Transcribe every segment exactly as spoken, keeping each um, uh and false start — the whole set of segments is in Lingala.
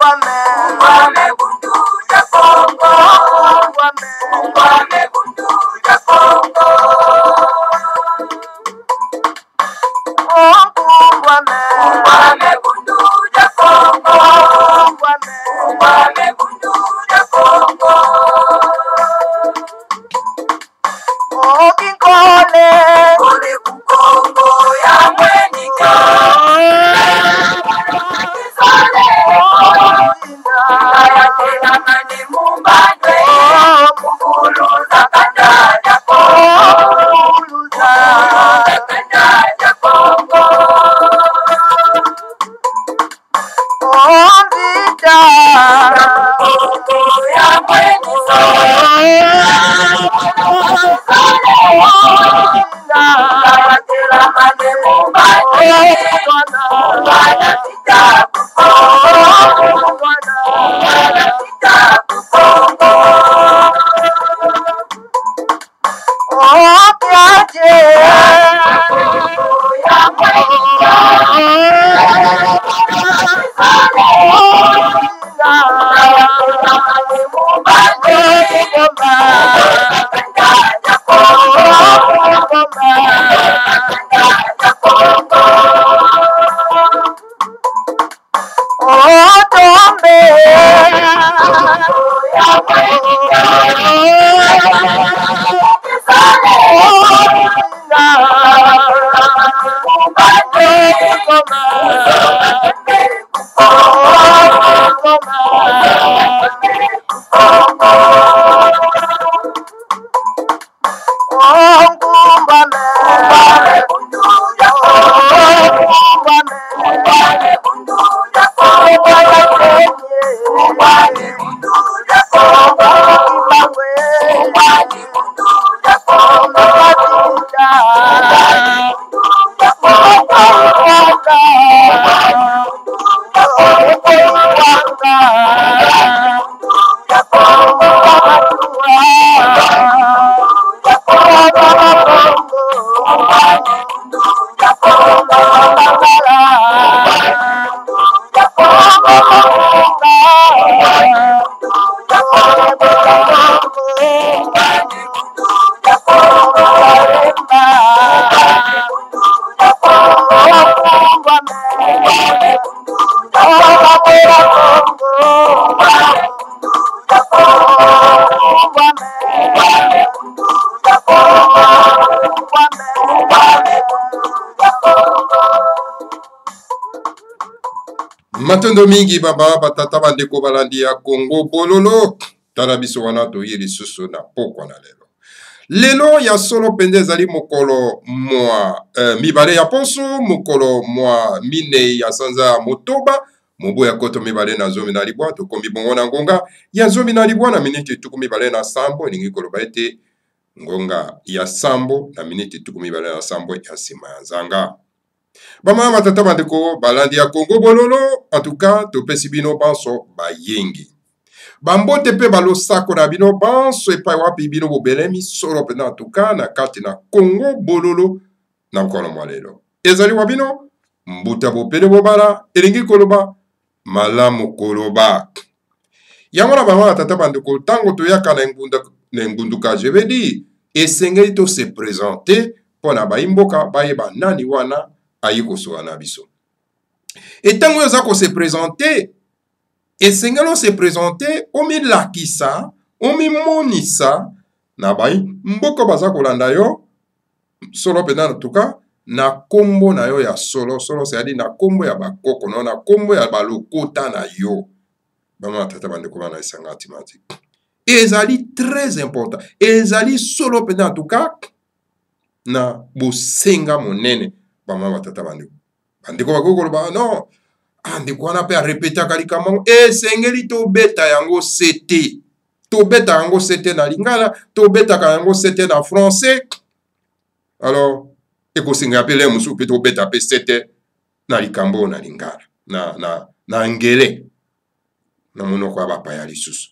Ungwame bundu ya Kongo. Ungwame bundu ya Kongo. Ungwame bundu ya Kongo. Ungwame bundu ya Kongo. Okikole Kole kukongo ya mwenika. Kisole Kaya tena mani mumbandwe. Mukuluza kanda ya Kongo. Mukuluza kanda ya Kongo. Ombita Kongo ya mwenika. Kaya tena mani mumbandwe. Mwana kitabu Kongo. Mwana kitabu Kongo. Opiaje Ya mwenika. Kaya tena mani mumbandwe. Kanda ya Kongo. Ya Kongo. Otombe Ya mwenika. Matondo mingi baba batata bandeko balandi ya Congo bololo tala biso wana toyi lisusu na pokwa na lelo lelo ya solo pende ezali mokolo mwa eh, mibale ya poso mokolo mwa mine ya sanza motoba mobu ya koto mibale na zomi na libwa tokombi bongo na ngonga ya zomi na libwa na miniti tuku mibale na sambo elingi koloba ete ngonga ya sambo na miniti tuku mibale na sambo ya nsima ya nzanga. Bama matata bandeko balandi ya Congo bololo en tout cas topesi bino banso bayengi bambote pe balosako na bino banso epai wapi bino bobelemi solo pena en tout cas na kati na Congo bololo na mkono mwa lelo ezali wa bino mbuta bopele bobala elingi koloba malamu koloba yango na bama matata bandeko tango toyaka na ngunda na ngunduka je vais dire esengeli to se présenter pona baimboka bayeba nani wana ayiko soana biso. Et tango yoza ko se présenter, et sengelo se présenter, omi lakisa, omi monisa, na bai, mboko baza kolanda yo, solo pena en tout cas, na kombo na yo ya solo, solo se adi na kombo ya bakoko, no, na kombo ya balokota na yo. Bama tata bande koma na isanga atimati. Ezali très important. Ezali solo pena en tout cas, na bosenga monene. Bama batata bandeko bandeko bakoko ba non andeko wana pe a répéter kalikamang e sengeli to beta yango cete to beta yango cete na lingala to beta yango cete na français alors eko singa pele musu pe to beta pe cete na likambo na lingala na na na ngele na monoko ba pa ya lisusu.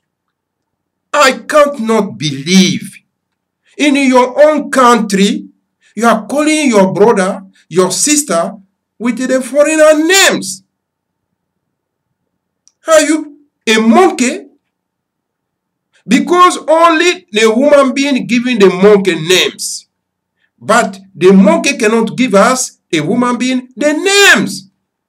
I can't not believe in your own country you are calling your brother your sister with the foreigner names. Are you monkey, because only the human being giving the monkey names. But the monkey cannot give us, a human being, the names.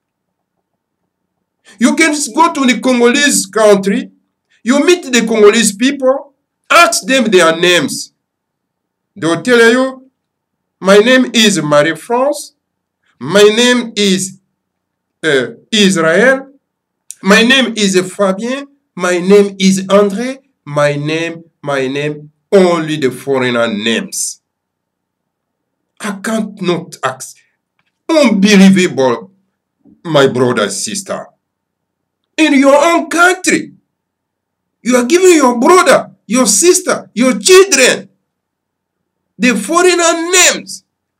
You can go to the Congolese country, you meet the Congolese people, ask them their names. They will tell you, my name is Marie-France, my name is uh, Israel, my name is Fabien, my name is André, my name, my name, only the foreigner names. I can't not ask. Unbelievable, my brother and sister. In your own country, you are giving your brother, your sister, your children, the foreigner names.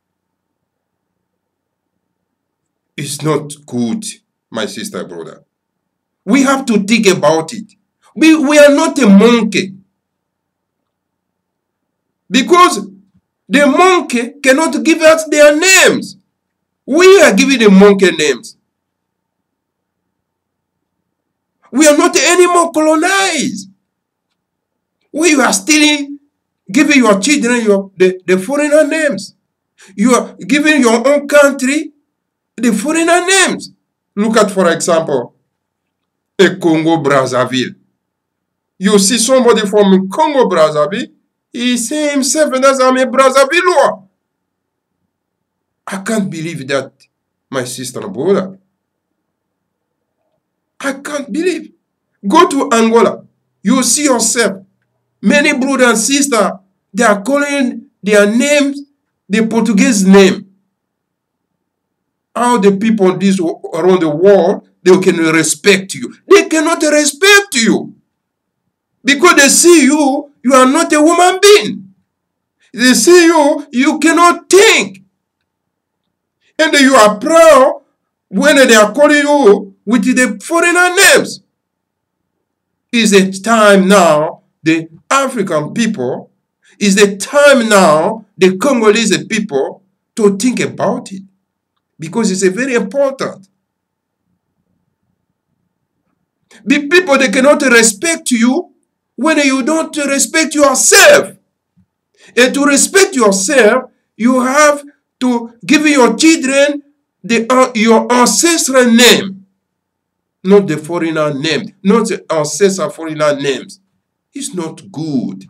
It's not good, my sister, brother. We have to think about it. We, we are not a monkey. Because the monkey cannot give us their names. We are giving the monkey names. We are not anymore colonized. We are still giving your children your, the, the foreigner names. You are giving your own country the foreigner names. Look at, for example, a Congo Brazzaville. You see somebody from Congo Brazzaville, he sees himself as I'm a Brazzavillois. I can't believe that, my sister and brother. I can't believe. Go to Angola. You see yourself. Many brothers and sisters, they are calling their names the Portuguese name. How the people this around the world, they can respect you. They cannot respect you. Because they see you, you are not a human being. They see you, you cannot think. And you are proud when they are calling you with the foreigner names. Is the time now, the African people, is the time now, the Congolese people, to think about it. Because it's a very important. The people, they cannot respect you when you don't respect yourself. And to respect yourself, you have to give your children the, uh, your ancestral name, not the foreigner name, not the ancestral foreigner names. It's not good.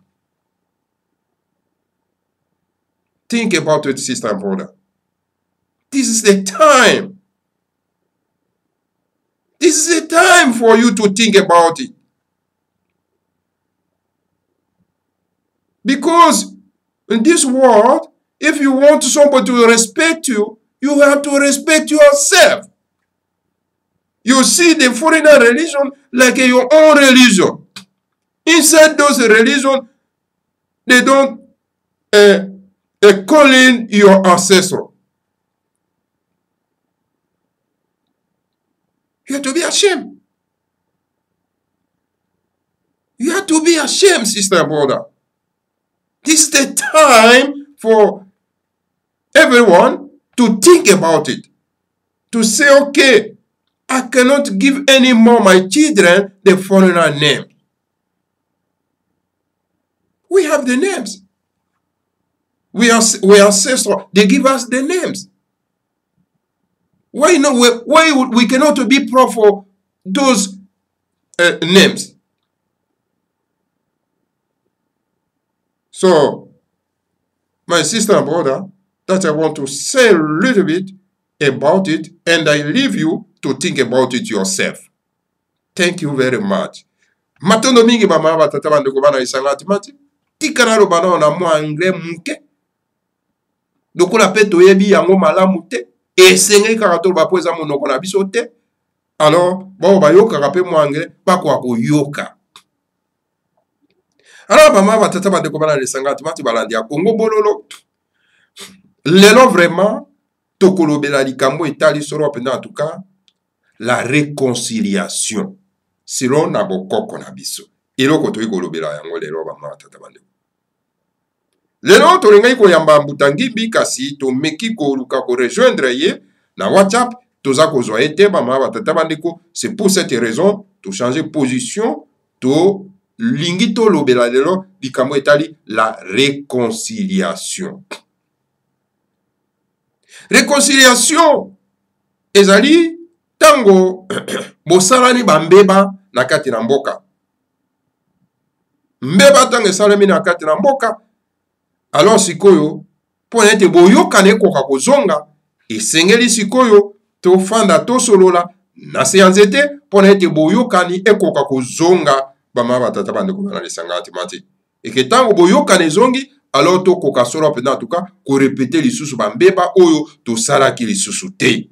Think about it, sister and brother. This is the time. This is the time for you to think about it. Because in this world, if you want somebody to respect you, you have to respect yourself. You see the foreigner religion like your own religion. Inside those religions, they don't uh, uh, call in your ancestor. You have to be ashamed. You have to be ashamed, sister and brother. This is the time for everyone to think about it. To say, okay, I cannot give any more my children the foreigner name. We have the names. We are we are ancestral. They give us the names. Why not? Why we cannot be proud for those uh, names? So, my sister and brother, that I want to say a little bit about it, and I leave you to think about it yourself. Thank you very much. Matondo mingi mama batata bandeko bana isangati mati. Tikana lo bana na mo anglais muke. Dokola pe toyebi yango malamu te. Esenge kaka to ba poza monoko na biso te. Alors, ba ba yoka ka pe mo anglais ba ko yoka. Alors, maman va tata bandeko bana isangati mati balandi ya Congo bololo. Lelo vraiment tokolobela likambo etali solo penda en tout cas la réconciliation selon nabokoko na biso. Eloko toyi kolobela yango lelo ba mama tata bandeko. Lelo tolingai koyamba mbutangibi kasi to meki koluka ko rejoindre ye na WhatsApp toza kozwa ete ba mama tata bandeko. C'est pour cette raison to changer position to lingi to lobela lelo likambo etali la réconciliation. Réconciliation ezali tango bosalani bambeba na kati na mboka. Mbeba tango esalami na kati na mboka, alors sikoyo pona ete boyokana ekoka kozonga, esengeli sikoyo tofanda tosolola na se ya nzete pona ete boyokani ekoka kozonga bama batata bandeko bana lisanga atimati. Eke tango boyokana ezongi, alors tokoka solo pena en tout cas ko répéter lisusu bambeba oyo tosalaki lisusu te.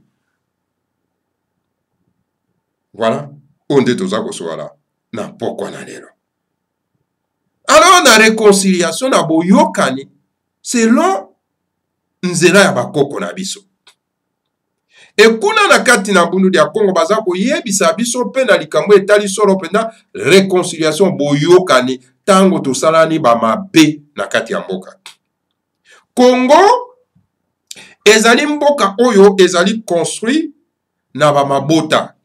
Voilà, onde toza kosola na pokwa na lelo. Alors na réconciliation na boyokani selon nzela ya bakoko na biso. E kuna na kati na bundu ya Kongo baza koyebisa biso pe na likambo etali solo pena réconciliation boyokani tango tosalani ba mabe na kati ya mboka. Congo ezali mboka oyo ezali construit na ba mabota.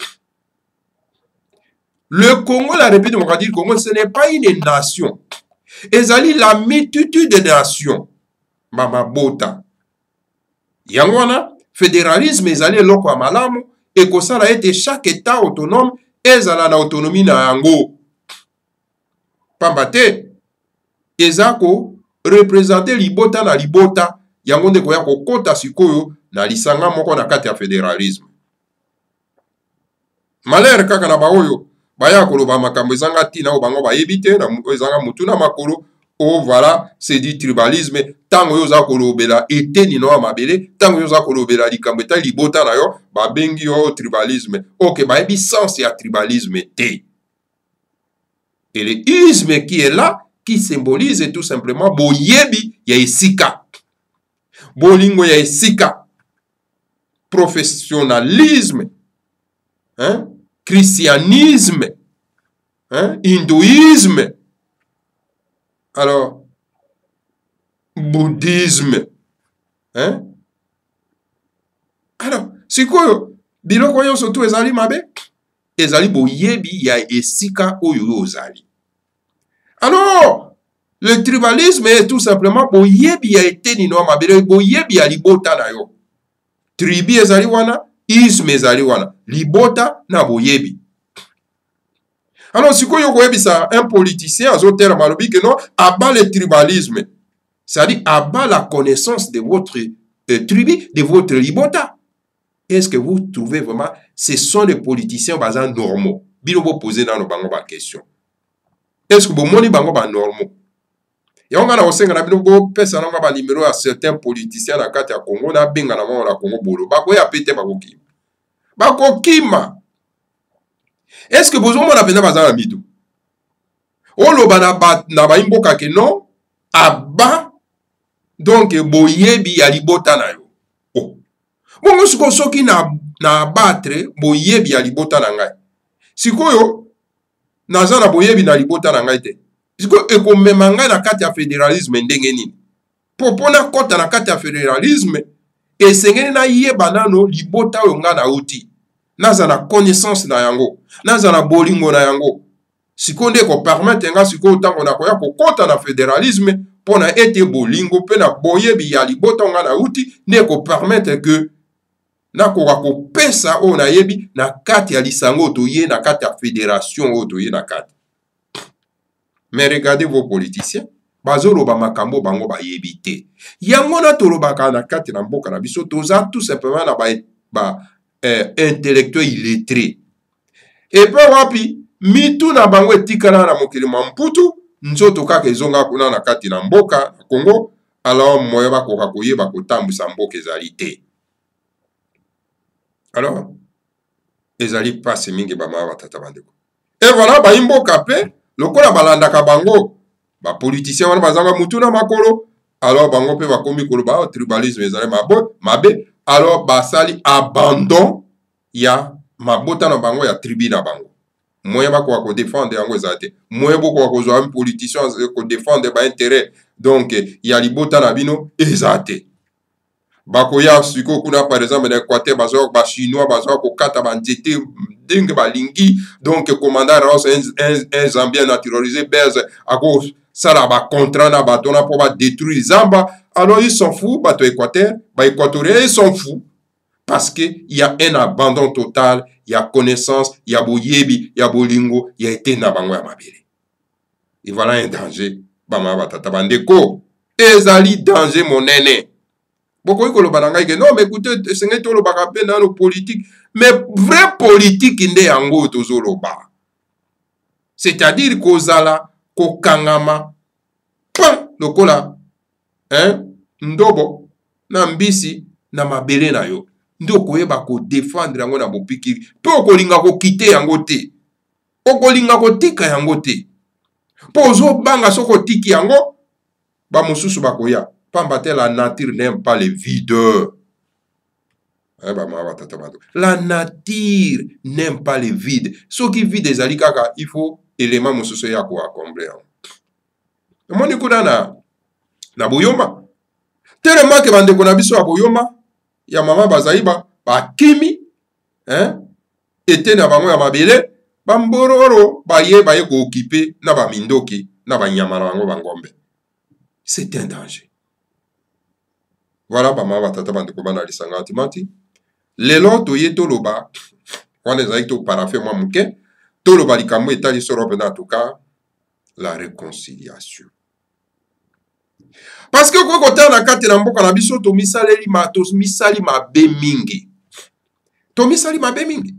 Le Congo, la République démocratique du Congo, ce n'est pas une nation. Ezali la multitude de nations. Mama bota. Yangwana, fédéralisme ezali loko malamu, et que ça a été chaque État autonome, ezala na autonomie na yango. Pambate, ezako représenter libota na libota, yango ndeko ya kokota sikoyo na lisanga moko na kati ya fédéralisme. Malheur kaka na baoyo, baya koloba makambo ezanga tina o bango bayebite na ezanga mutuna makolo o voilà c'est du tribalisme tango yo za kolobela eteni no mabele tango yo za kolobela likambo eta libota na yo ba bengi yo tribalisme. OK, ba ebi sens ya tribalisme te. Et le isme qui est là qui symbolise tout simplement boyebi ya esika. Bolingo ya esika. Professionnalisme. Hein? Christianisme, hein? Hindouisme, alors bouddhisme, hein? Alors, c'est quoi? Biloko yo surtout ezali mabe, ezali boyebi ya esika oyo ozali. Alors, le tribalisme est tout simplement boyebi ya eteni no mabe, boyebi ya libota na yo. Tribi ezali wana. Isme ezali wana libota na boyebi. Alors sikoyo koyebisa un politicien azotera malobi que non abat le tribalisme, c'est-à-dire abat la connaissance de votre euh, tribu, de votre libota. Est-ce que vous trouvez vraiment ce sont les politiciens bazan normaux? Bino bo poser dans bango ba question. Est-ce que bo moni bango ba normaux? Ya on a osenga na bino bo pesa na ba numéro à certains politiciens na kati ya Congo na benga na mo la Congo bolo. Ba ko ya pété ba ko ki. Bako kima. Est-ce que besoin mon apena bazala mido? Olo bana ba na ba imboka ke non aba donc boyebi ya libota na yo. Oh. Bongo siko soki na na battre boyebi ya libota na ngai. Sikoyo naza na boyebi na libota na ngai te. Siko ekomema ngai na kati ya fédéralisme ndenge nini? Popona kota na kati ya fédéralisme esengeli na yeba nano libota oyo nga na uti. Naza na connaissance na yango, naza na bolingo na yango. Sikonde ko permettre nga siko tango na koya ko kota na fédéralisme pona ete bolingo pe na boyebi ya libota nga na uti ne ko permettre que na ko ko pesa o na yebi na kati ya lisango toye na kati ya fédération o toye na kati. Mais regardez vos politiciens, bazolo ba makambo bango ba yebite. Yango na tolobaka na kati na mboka na biso toza tout simplement na ba ba Euh, intellectuel illettré. Et puis wapi mitu na bango etikana na mokili mamputu nzoto kaka ezonga kuna na kati na mboka na Congo, alors moyo bakoka koyeba kotambusa mboka ezali te. Alors ezali pasi mingi bama batata bandeko. Et voilà ba imboka pe lokola balandaka bango ba politicien wana bazanga mutu na makolo, alors bango pe bakomi koloba tribalisme ezali mabo mabe. Alors basali abandon ya mabota na bango ya tribu na bango. Moyen ba ko défendre yango ezate. Moyen boko ko zo un politicien ko défendre ba intérêt donc ya libota na bino ezate. bakoya siko kuna par exemple na Équateur bazo ba chinois bazo ko kata ba nzete ndenge balingi donc commandant Ross un, un, un Zambien naturalisé belge ako sala ba contrat na batona pour ba détruire Zamba. Alors ils s'en foutent, bato Équateur, ba équatoriens ils s'en foutent parce que il y a un abandon total, il y a connaissance, il y a boyebi, il y a bolingo, il y a été na bango ya mabele. Et voilà un danger. Bama batata bandeko, ezali danger mon nene. Beaucoup de gens non, mais écoutez, c'est un politique. Mais vrai politique, il est en gros, c'est-à-dire qu'aux ala, qu'au kangama, pan, le kola, hein, ndobo, nambisi, na mabele na yo. Ndoko yeba ko défendre yango na bopiki. Pe okolinga ko kite yango te. Okolinga ko tika yango te. Po ozo banga soko tiki yango, ba mosusu bakoya. Pambate la nature n'aime pas les videurs. La nature n'aime pas les vides. Ce qui vide des alikaka, il faut élément mosusu ya ko combler. Moni kudana na boyoma. Tellement que bande kona biso ya boyoma, ya mama bazaiba, ba kimi, hein? Ete na bango ya mabele, bambororo, ba ye ba ye ko occuper na ba mindoki, na ba nyama na bango bangombe. C'est un danger. Voilà, bama batata bande ko bana lisanga atimati. Lelo toye toloba, on ezali to parafé moi muke, toloba likambo etali soro pena en tout cas la réconciliation. Parce que quoi côté na kati na mboka na biso to misaleli ma to misali mabe mingi. To misali mabe mingi.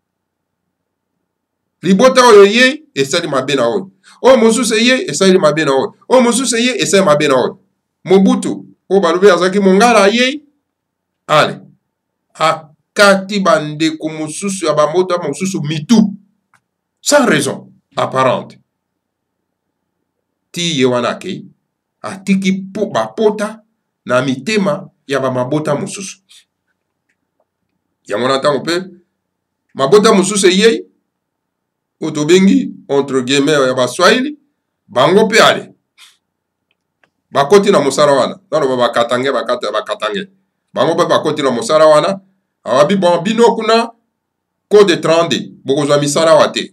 Libota oyo ye esali mabe na oyo. O mosusu ye esali mabe na oyo. O mosusu ye esali mabe na oyo. Mobutu o balube azaki mongala ye ale akati bande ko mosusu ya bamota mosusu mitu sans raison apparente ti ye wana ke atiki po bapota na mitema ya bamabota mosusu yango na ntango mpe mabota mosusu ye otobengi entre guillemets ya baswahili bango mpe ale bakoti na mosala wana nano bakatange bakata bakatange bango mpe bakoti na mosala wana awabi bon bino kuna code trente bokozwa misala wa te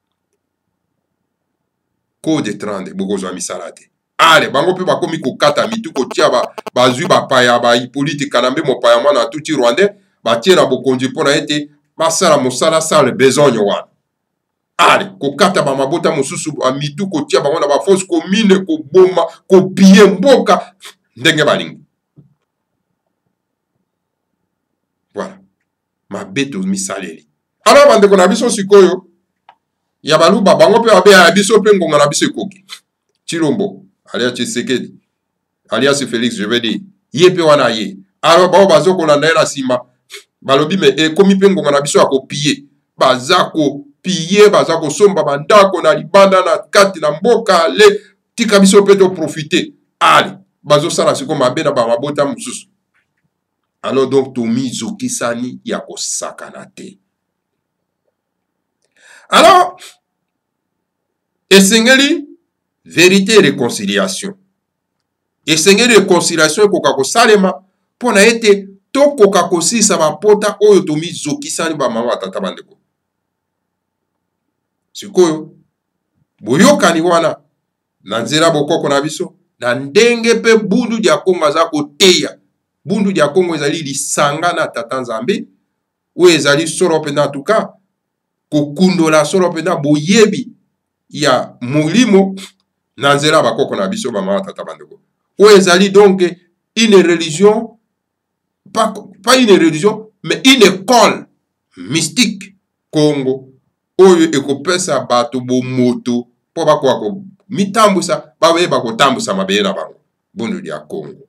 code trente bokozwa misala te ale bango mpe bakomi kokata mitu kotia bazwi bapaya bahipolite kanambe mopaya mwana atuti rwandais batie na bokonzi mpona ete basala mosala sale besogne wana ale kokata bamabota mosusu mitu kotia bango na bafosse commune koboma kopie mboka ndenge balingi. Voilà mabeto misaleli alors bandeko na biso sikoyo ya baluba bango mpe babe ya biso mpe ngonga na biso ekoki Chilombo alias Tshisekedi alias Félix je vais dire ye mpe wana ye alors bao bazokolanda ye na nsima balobi me ekomi mpe ngonga na biso ya kopie baza kopie baza kosomba bandako na libanda na kati na mboka ale tika biso mpe toprofite ale bazosala siko mabe na bamabota mosusu. Alors donc tomi zokisani ya kosakana te. Alors esengeli vérité et réconciliation. Esengeli réconciliation ekoka kosalema pona ete tokoka kosisa bapota oyo tomi zokisani ba mama tata bandeko. Sikoyo boyokani wana na nzela bokoko na biso na ndenge pe bundu dia Kongo za koteya. Bundu dia Kongo ezali lisanga na tata Nzambe ou ezali soro pena tuka kokundola soro pena boyebi ya molimo na nzela bakoko na biso ba mama tata bandeko. Ou ezali donc une religion pas, pas une religion mais une école mystique Congo oyo ekopesa bato bomoto po bakwa ko mitambusa bawe bakotambusa mabeye na bango bundu dia Congo.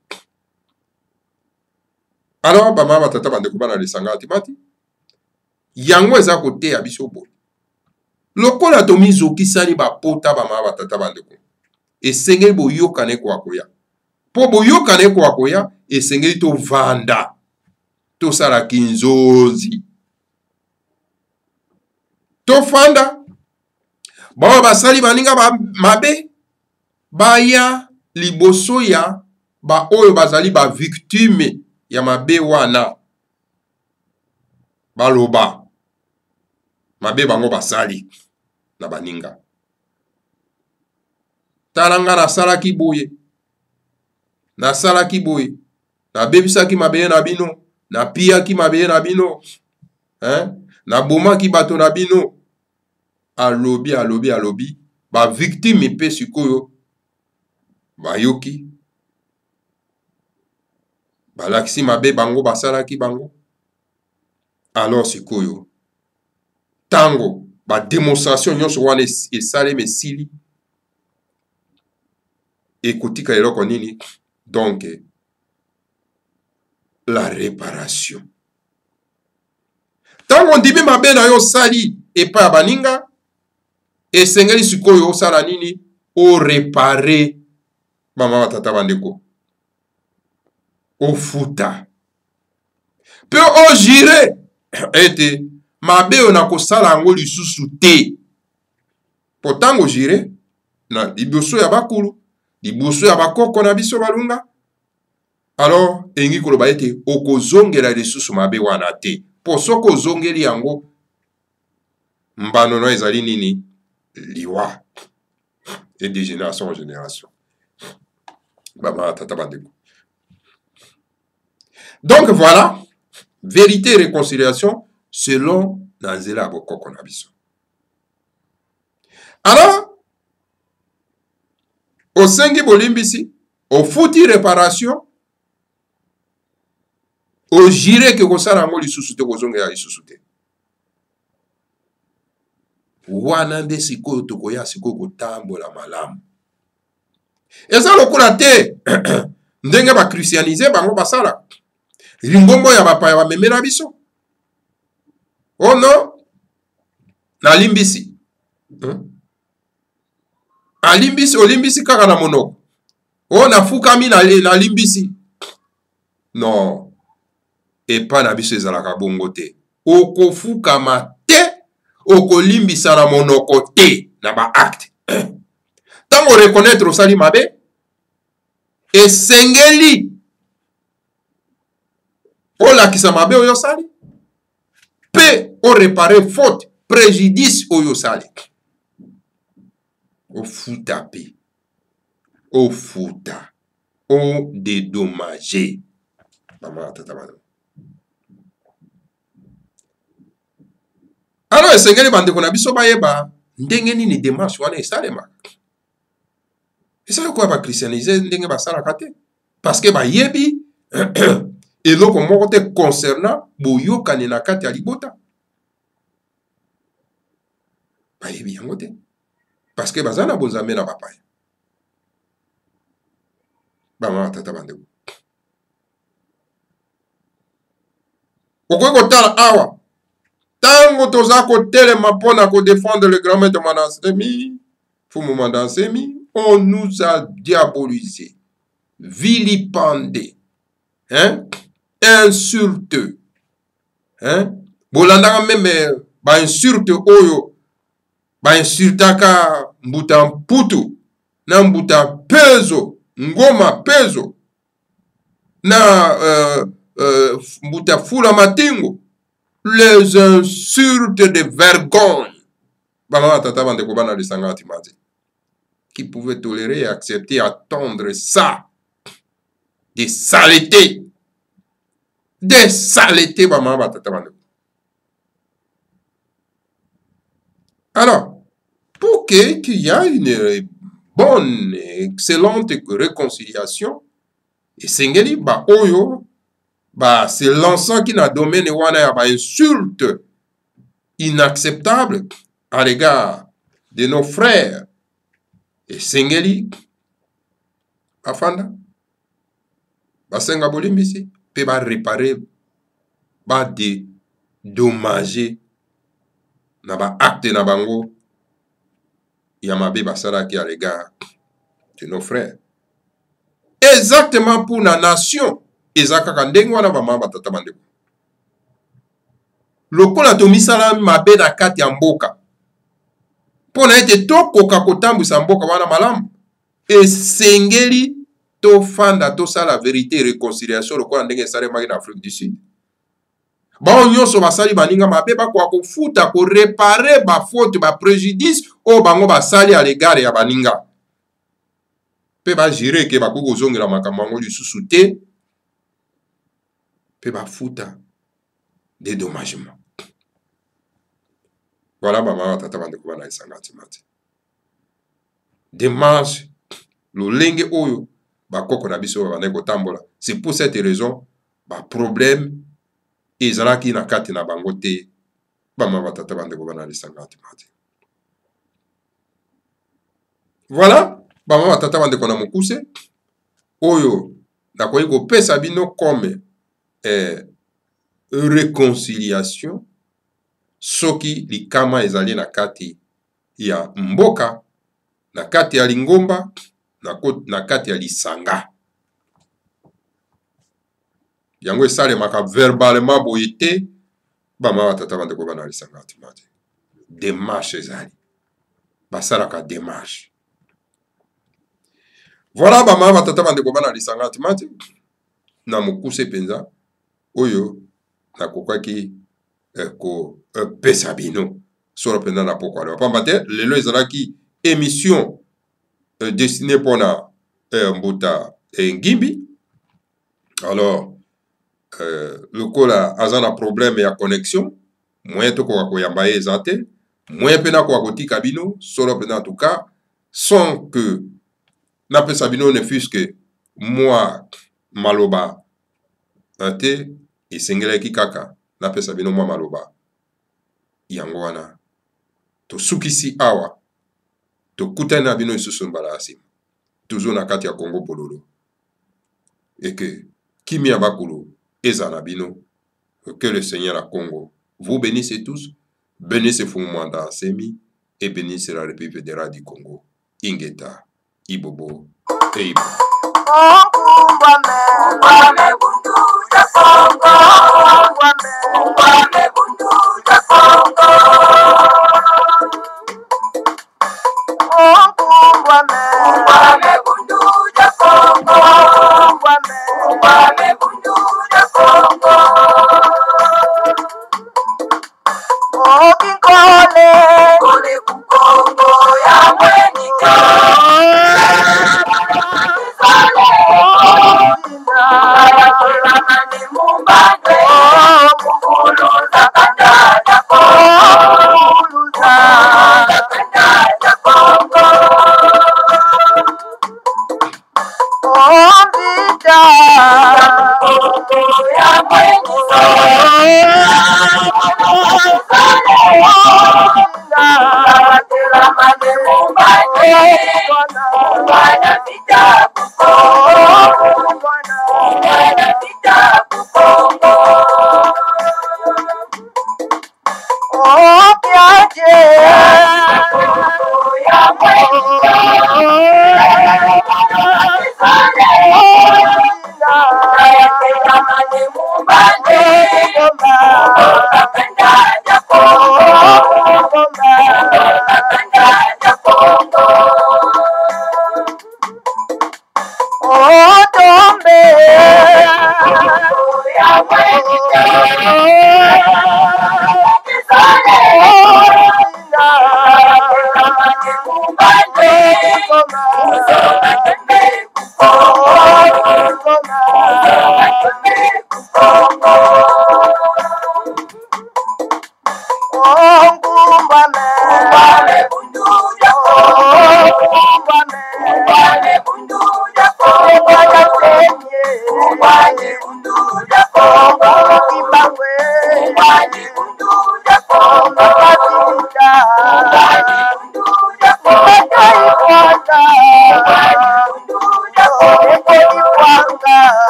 Alors ba mama tata bandeko bana lisanga atimati yango eza kote ya biso bo lokola to mizo kisali ba pota ba mama tata bandeko esengeli boyokane kwa koya po boyokane kwa koya esengeli to vanda to sala kinzozi to fanda ba basali baninga ba mabe baya liboso ya ba oyo bazali ba victime ya mabe wana baloba mabe bango basali na baninga. Talanga na salaki boye na salaki boye na bebisaki mabe na bino na piyaki mabe na bino hein? Na bomaki bato na bino. Alobi alobi alobi ba victime pe sikoyo bayoki balakisi mabe bango basalaki bango. Alors sikoyo tango ba démonstration nyonso wana esalemi esili ekotika eloko nini? Donc la réparation. Tango ndimi mabe na yo sali epa ya baninga esengeli sikoyo osala nini? O réparer mama batata bandeko, ofuta pe o jire ete mabe yo na kosala yango lisusu te. Po tango jire na liboso ya bakulu liboso ya bakoko na biso balunga, alors engi koloba ete okozongela lisusu mabe wana te. Po soko ozongeli yango mbano no ezali nini? Liwa. Et de génération en génération. Baba tata bandeko. Donc voilà, vérité et réconciliation selon Nanzela Bokoko Nabiso. Alors, au Sengi Bolimbisi, au fouti réparation, au jire que Kosara Moli sous-souté, Kozonga ya sous-souté. Wana nde sikoyo tokoya sikoyo kotambola malamu. Eza lokola te ndenge ba christianiser bango basala. Lingombo ya bapaya bamemela biso. Oh non, na limbisi. Hmm? A limbisi, olimbisi kaka na monoko. Oh na fukami na, na limbisi. Non. Epa na biso ezalaka bongo te. Oko fukama te, oko limbisa na monoko te na ba acte. Tango reconnaître osali mabe, esengeli olakisa mabe oyo sali, pe o réparer faute, préjudice oyo sali. O futa pe, o futa, o dédommager. Maman tata madame. Alors esengeli bandeko na biso bayeba ndenge nini démarche wana esalema. Esala kwa ba christianiser ndenge basalaka te. Parce que bayebi eloko moko te concernant boyokani na kati ya libota. Bayebi yango te. Parce que bazana bonzambe na bapaya. Bama tata bandeko. Okoki kotala awa tango toza kotelema mpona kodéfendre le grand maître Manasemi, Fumu Manasemi, on nous a diabolisé, vilipendé, hein, insulté, hein, bolandaka meme ba insulte oyo ba insultaka mbuta mputu na mbuta pezo, ngoma pezo na uh, uh, mbuta fula matingo. Les insultes de vergogne. Qui pouvaient tolérer et accepter, attendre ça. Des saletés. Des saletés. Alors, pour qu'il y ait une bonne, excellente réconciliation, et Sengeli, ba oyo, bah, c'est l'ensemble qui n'a domaine wana ya ba insulte inacceptable à l'égard de nos frères. Et Sengeli, afanda, ba senga bolimbisi, pe ba réparer, ba dédommager, na ba acte na bango, yamabe basara qui à l'égard de nos frères. Exactement pour la nation. Ezaka ndenge wana ba mama tata bandeko. Lokola tomisala mabe na kati ya mboka. Pona ete tokoka kotambwisa mboka wana malamu. Esengeli to fanda to ça la vérité et réconciliation le quoi ndenge sale maki na Afrique du Sud. Ba nyonso basali baninga mabe ba kwa kofuta ko réparer ba faute ba préjudice o bango basali à l'égard ya baninga. Pe ba jire ke ba ko zongela makambo ngo lisusu te. Pe ba futa des dommagements. Voilà maman tata bande ko na isangati mati. Démarche le lenge oyo ba koko na biso ba ndeko tambola. C'est pour cette raison ba problème ezalaki na kati na bango te ba mama tata bande ko na isangati mati. Voilà ba mama tata bande ko na mokuse oyo na koyi ko pesa bino comme eh, réconciliation soki likama ezali na kati ya mboka na kati ya lingomba na, na kati ya lisanga yango esalemaka verbalement boye te bamama tata bandeko bana lisanga atimate démarche ezali basalaka démarche. Voilà bamama tata bandeko bana lisanga atimate na mokuse penza oyo na kokaki eh, ko eh, pesa bino solo penza na poko ale pamba te lelo ezalaki émission euh, destinée pour na euh, mbuta eh, ngimbi. Alors euh, le kola azana problème ya connexion moyen to ko koyamba ezate moyen pena ko kotika bino solo penza en tout cas sans que na pesa bino ne fût que moi maloba ate esengelaki kaka na pesa bino mwa maloba yango wana tosukisi awa tokutani na bino lisusu mbala asima toujours na kati ya Congo Bololo et que kimia bakulu eza na bino que le Seigneur à Congo vous bénisse tous, bénisse Fumanda Semi et bénisse la République fédérale du Congo Ingeta Ibobo et Ibo.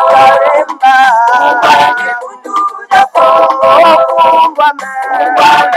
Bye.